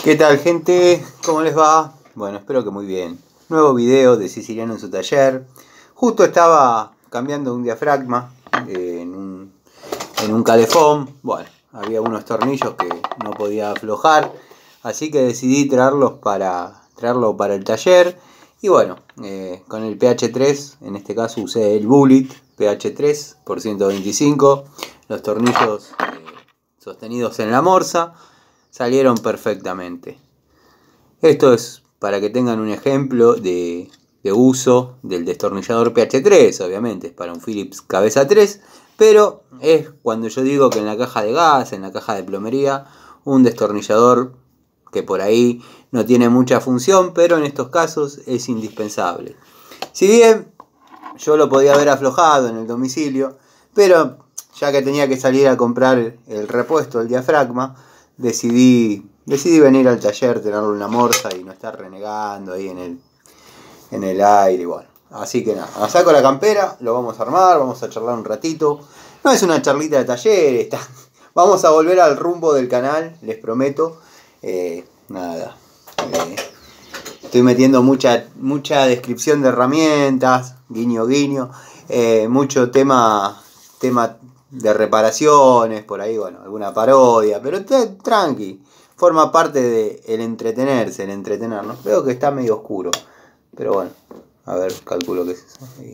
¿Qué tal, gente? ¿Cómo les va? Bueno, espero que muy bien. Nuevo video de Siciliano en su taller. Justo estaba cambiando un diafragma en un calefón. Bueno, había unos tornillos que no podía aflojar, así que decidí traerlo para el taller. Y bueno, con el PH3, en este caso usé el Bullet PH3 por 125. Los tornillos sostenidos en la morsa salieron perfectamente. Esto es para que tengan un ejemplo de uso del destornillador PH3, obviamente es para un Phillips cabeza 3, pero es cuando yo digo que en la caja de gas, en la caja de plomería, un destornillador que por ahí no tiene mucha función, pero en estos casos es indispensable. Si bien yo lo podía haber aflojado en el domicilio, pero ya que tenía que salir a comprar el repuesto del diafragma, decidí venir al taller, tenerlo en la morsa y no estar renegando ahí en el aire. Bueno, así que nada, saco la campera, lo vamos a armar, vamos a charlar un ratito. No es una charlita de taller, vamos a volver al rumbo del canal, les prometo. Estoy metiendo mucha descripción de herramientas, guiño guiño, mucho tema de reparaciones, por ahí, bueno, alguna parodia, pero tranqui, forma parte de el entretenerse, el entretenernos. Veo que está medio oscuro, pero bueno, a ver, calculo que es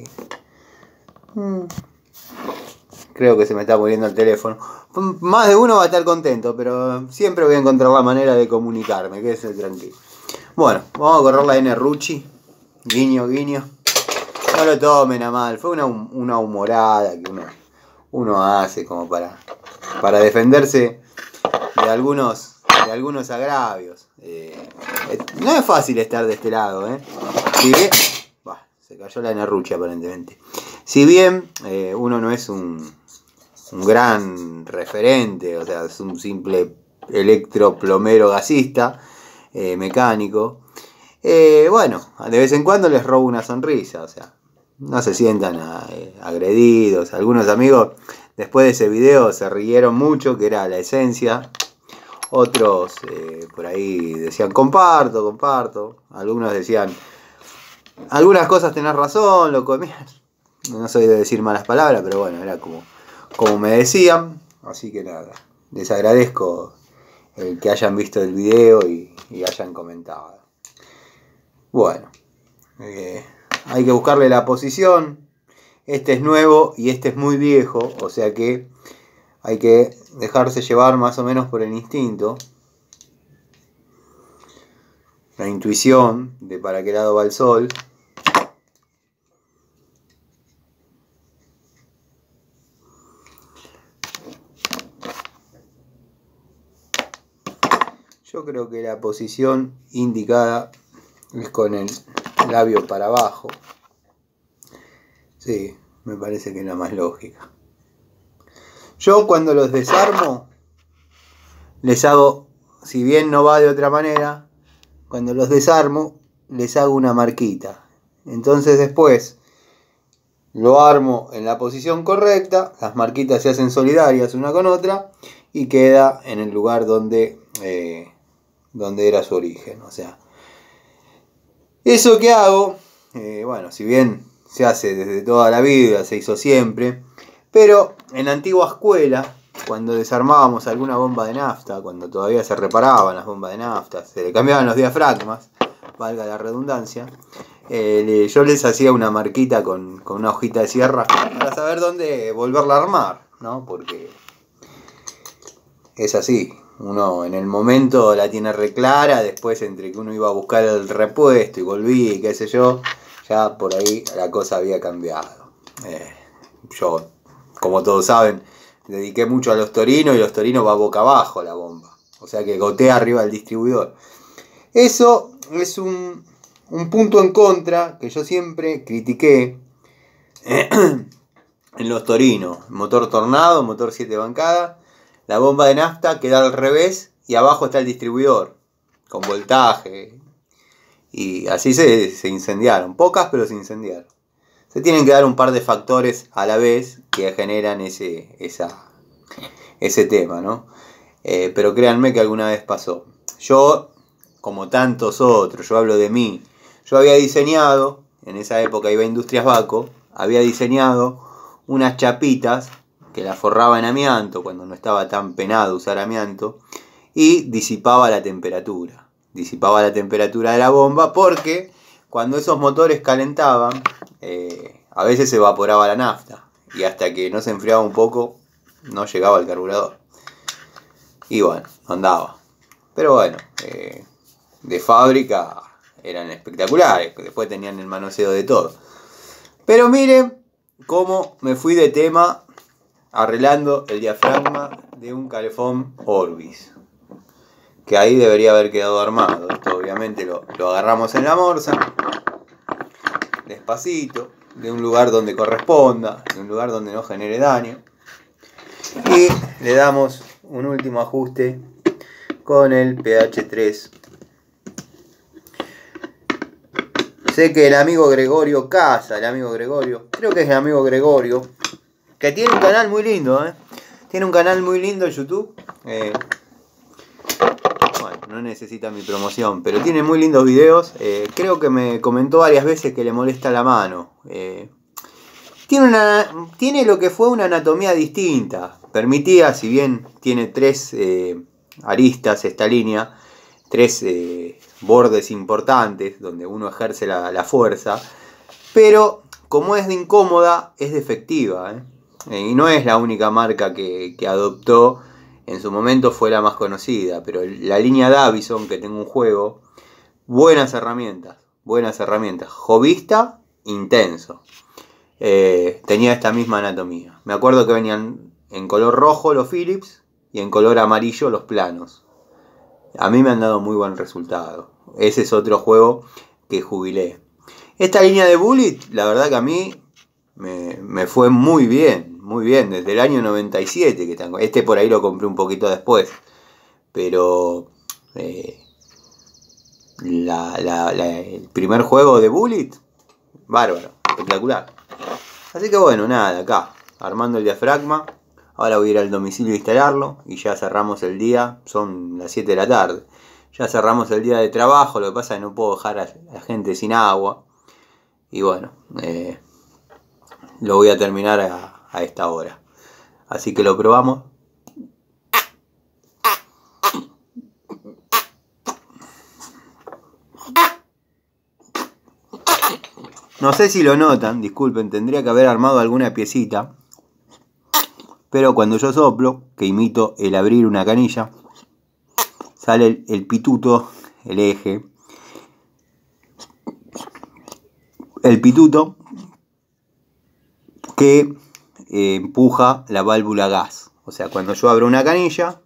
eso. Creo que se me está muriendo el teléfono. Más de uno va a estar contento, pero siempre voy a encontrar la manera de comunicarme, que es el tranquilo. Bueno, vamos a correr la N Rucci, guiño guiño. No lo tomen a mal, fue una humorada que uno hace como para defenderse de algunos agravios. No es fácil estar de este lado, Si bien, se cayó la Nerrucci aparentemente. Si bien uno no es un gran referente, o sea, es un simple electroplomero gasista, mecánico, bueno, de vez en cuando les robo una sonrisa, o sea, no se sientan agredidos. Algunos amigos después de ese video se rieron mucho, que era la esencia. Otros por ahí decían comparto. Algunos decían, algunas cosas tenés razón, loco. No soy de decir malas palabras, pero bueno, era como me decían. Así que nada, les agradezco el que hayan visto el video y hayan comentado. Bueno, hay que buscarle la posición. Este es nuevo y este es muy viejo, o sea que hay que dejarse llevar más o menos por el instinto, la intuición de para qué lado va el sol. Yo creo que la posición indicada es con el labio para abajo. Sí, me parece que es la más lógica. Yo cuando los desarmo, les hago, si bien no va de otra manera, cuando los desarmo, les hago una marquita. Entonces después lo armo en la posición correcta, las marquitas se hacen solidarias una con otra y queda en el lugar donde era su origen. O sea, eso que hago, bueno, si bien se hace desde toda la vida, se hizo siempre, pero en la antigua escuela, cuando desarmábamos alguna bomba de nafta, cuando todavía se reparaban las bombas de nafta, se le cambiaban los diafragmas, valga la redundancia, yo les hacía una marquita con una hojita de sierra para saber dónde volverla a armar, ¿no? Porque es así. Uno en el momento la tiene re clara, después entre que uno iba a buscar el repuesto y volvía y qué sé yo, ya por ahí la cosa había cambiado. Yo, como todos saben, dediqué mucho a los torinos y los torinos va boca abajo la bomba. O sea que gotea arriba del distribuidor. Eso es un punto en contra que yo siempre critiqué en los torinos. Motor Tornado, motor 7 bancada. La bomba de nafta queda al revés y abajo está el distribuidor, con voltaje. Y así se incendiaron. Pocas, pero se incendiaron. Se tienen que dar un par de factores a la vez que generan ese tema, ¿no? Pero créanme que alguna vez pasó. Yo como tantos otros, yo hablo de mí. Yo había diseñado, en esa época iba a Industrias Baco, había diseñado unas chapitas que las forraba en amianto, cuando no estaba tan penado usar amianto, y disipaba la temperatura. Disipaba la temperatura de la bomba porque cuando esos motores calentaban, a veces se evaporaba la nafta. Y hasta que no se enfriaba un poco, no llegaba el carburador. Y bueno, no andaba. Pero bueno, de fábrica eran espectaculares. Después tenían el manoseo de todo. Pero miren cómo me fui de tema arreglando el diafragma de un calefón Orbis. Que ahí debería haber quedado armado. Esto obviamente lo agarramos en la morsa. Despacito. De un lugar donde corresponda. De un lugar donde no genere daño. Y le damos un último ajuste con el pH 3. Sé que el amigo Gregorio Casa, creo que es el amigo Gregorio, que tiene un canal muy lindo, tiene un canal muy lindo en YouTube. Bueno, no necesita mi promoción, pero tiene muy lindos videos. Creo que me comentó varias veces que le molesta la mano. Tiene lo que fue una anatomía distinta. Permitía, si bien tiene 3 aristas esta línea, 3 bordes importantes donde uno ejerce la fuerza, pero como es de incómoda, es defectiva. Y no es la única marca que adoptó. En su momento fue la más conocida, pero la línea Davison, que tengo un juego, buenas herramientas, jovista, intenso. Tenía esta misma anatomía. Me acuerdo que venían en color rojo los Philips y en color amarillo los planos. A mí me han dado muy buen resultado. Ese es otro juego que jubilé. Esta línea de Bullet, la verdad que a mí me fue muy bien. Desde el año 97 que tengo. Este por ahí lo compré un poquito después. Pero el primer juego de Bullet, bárbaro, espectacular. Así que bueno, nada, acá, armando el diafragma. Ahora voy a ir al domicilio a instalarlo y ya cerramos el día, son las 7 de la tarde. Ya cerramos el día de trabajo, lo que pasa es que no puedo dejar a la gente sin agua. Y bueno, lo voy a terminar a esta hora. Así que lo probamos. No sé si lo notan, disculpen, tendría que haber armado alguna piecita. Pero cuando yo soplo, que imito el abrir una canilla, sale el pituto, el eje. El pituto que empuja la válvula gas. O sea, cuando yo abro una canilla,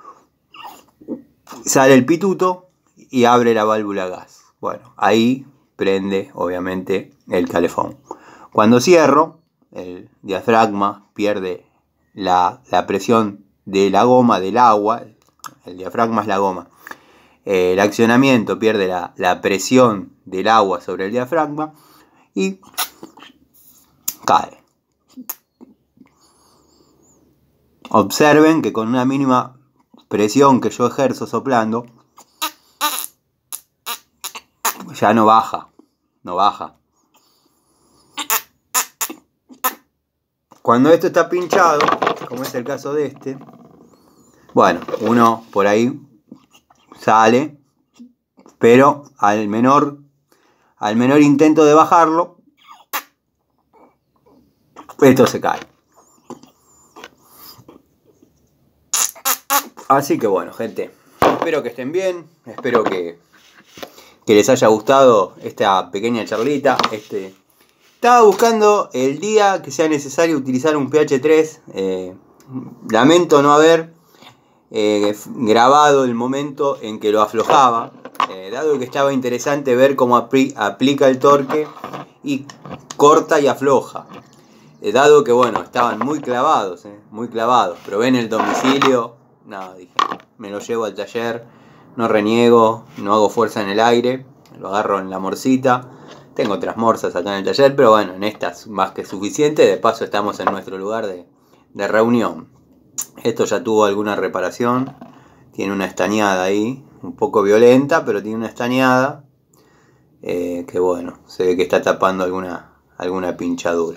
sale el pituto y abre la válvula gas. Bueno, ahí prende obviamente el calefón. Cuando cierro, el diafragma pierde la presión de la goma, del agua. El diafragma es la goma. El accionamiento pierde la presión del agua sobre el diafragma y cae. Observen que con una mínima presión que yo ejerzo soplando, ya no baja. Cuando esto está pinchado, como es el caso de este, bueno, uno por ahí sale, pero al menor intento de bajarlo, esto se cae. Así que bueno, gente, espero que estén bien, espero que les haya gustado esta pequeña charlita. Estaba buscando el día que sea necesario utilizar un pH 3. Lamento no haber grabado el momento en que lo aflojaba, dado que estaba interesante ver cómo aplica el torque y corta y afloja. Dado que bueno, estaban muy clavados. Probé en el domicilio, nada, dije, me lo llevo al taller, no reniego, no hago fuerza en el aire, lo agarro en la morcita. Tengo otras morsas acá en el taller, pero bueno, en estas más que suficiente. De paso estamos en nuestro lugar de reunión. Esto ya tuvo alguna reparación, tiene una estañada ahí, un poco violenta, pero tiene una estañada que bueno, se ve que está tapando alguna pinchadura.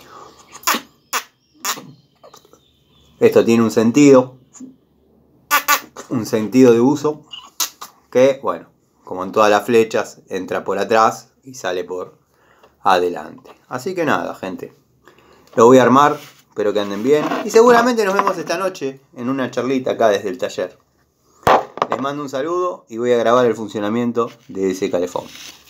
Esto tiene un sentido de uso que, bueno, como en todas las flechas, entra por atrás y sale por adelante. Así que nada, gente, lo voy a armar, espero que anden bien y seguramente nos vemos esta noche en una charlita acá desde el taller. Les mando un saludo y voy a grabar el funcionamiento de ese calefón.